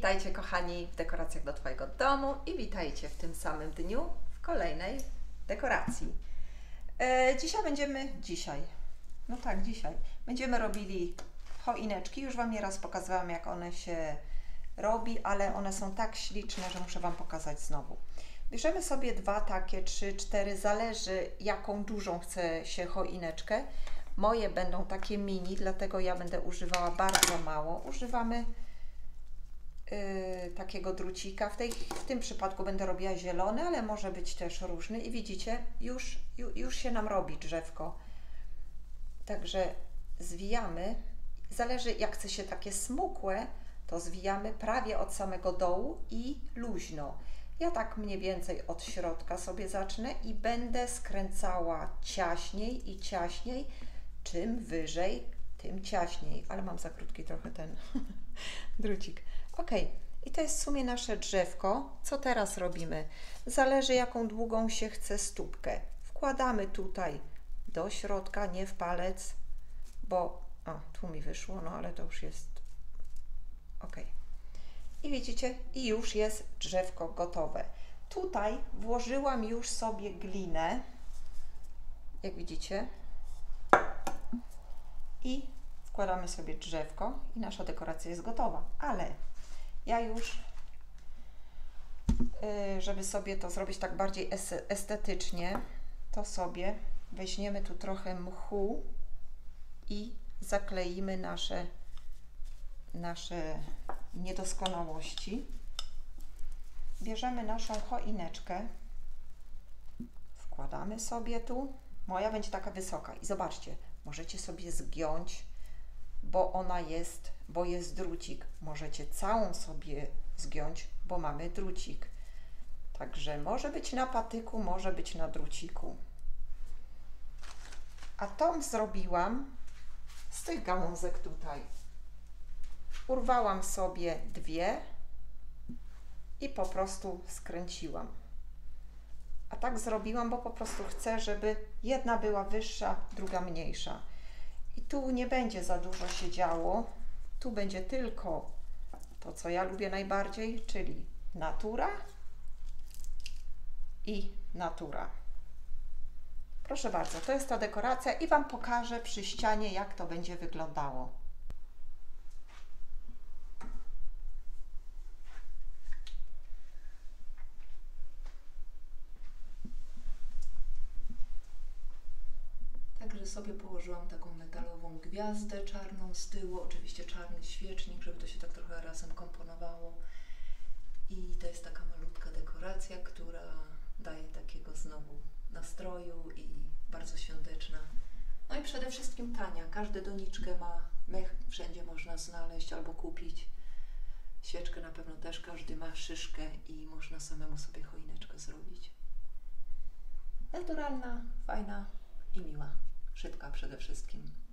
Witajcie kochani w dekoracjach do Twojego domu i witajcie w tym samym dniu w kolejnej dekoracji. Dzisiaj będziemy robili choineczki. Już Wam nieraz pokazywałam, jak one się robi, ale one są tak śliczne, że muszę Wam pokazać znowu. Bierzemy sobie 2 takie, 3, 4, zależy jaką dużą chce się choineczkę. Moje będą takie mini, dlatego ja będę używała bardzo mało. Używamy takiego drucika. W tym przypadku będę robiła zielony, ale może być też różny. I widzicie, już się nam robi drzewko. Także zwijamy. Zależy, jak chce się takie smukłe, to zwijamy prawie od samego dołu i luźno. Ja tak mniej więcej od środka sobie zacznę i będę skręcała ciaśniej i ciaśniej. Czym wyżej, tym ciaśniej. Ale mam za krótki trochę ten drucik. Ok, i to jest w sumie nasze drzewko. Co teraz robimy? Zależy, jaką długą się chce stópkę. Wkładamy tutaj do środka, nie w palec, bo tu mi wyszło, no ale to już jest ok. I widzicie, i już jest drzewko gotowe. Tutaj włożyłam już sobie glinę, jak widzicie, i wkładamy sobie drzewko i nasza dekoracja jest gotowa. Ale ja już, żeby sobie to zrobić tak bardziej estetycznie, to sobie weźmiemy tu trochę mchu i zakleimy nasze niedoskonałości. Bierzemy naszą choineczkę, wkładamy sobie tu. Moja będzie taka wysoka i zobaczcie, możecie sobie zgiąć, bo jest drucik. Możecie całą sobie zgiąć, bo mamy drucik. Także może być na patyku, może być na druciku. A tą zrobiłam z tych gałązek tutaj. Urwałam sobie 2 i po prostu skręciłam. A tak zrobiłam, bo po prostu chcę, żeby jedna była wyższa, druga mniejsza. I tu nie będzie za dużo się działo. Tu będzie tylko to, co ja lubię najbardziej, czyli natura i natura. Proszę bardzo, to jest ta dekoracja i Wam pokażę przy ścianie, jak to będzie wyglądało. Także sobie położyłam taką metalową gwiazdę czarną z tyłu, oczywiście czarny świecznik, żeby to się tak trochę razem komponowało. I to jest taka malutka dekoracja, która daje takiego znowu nastroju i bardzo świąteczna. No i przede wszystkim tania. Każdy doniczkę ma, mech wszędzie można znaleźć albo kupić. Świeczkę na pewno też każdy ma, szyszkę i można samemu sobie choineczkę zrobić. Naturalna, fajna i miła. Szybka przede wszystkim.